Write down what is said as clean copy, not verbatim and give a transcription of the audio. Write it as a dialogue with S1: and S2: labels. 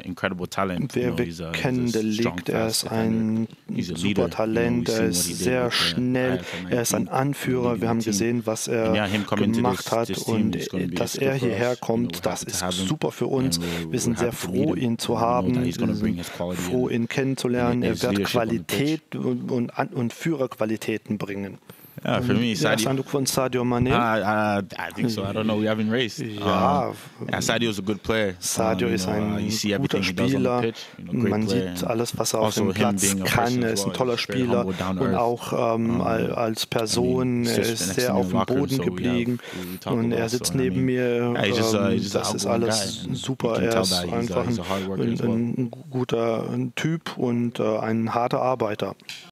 S1: incredible talent.
S2: Wer wir kennen, der Ligt, er ist ein super Talent, er ist sehr schnell, er ist ein Anführer. Wir haben gesehen, was er gemacht hat, und dass er hierher kommt, das ist super für uns. Wir sind sehr froh, ihn zu haben, wir sind froh, ihn kennenzulernen. Er wird Qualität und Führerqualitäten bringen.
S1: Yeah, for me,
S2: Der Eindruck von Sadio Mané.
S1: I think so. I don't know. We haven't raced.
S2: Ja,
S1: Sadio is a good player.
S2: Sadio ist ein guter Spieler. Man sieht alles, was er auf dem Platz kann. Er ist ein toller Spieler, und auch als Person, er ist sehr auf dem Boden geblieben, und er sitzt neben mir. Das ist alles super. Er ist einfach ein guter Typ und ein harter Arbeiter.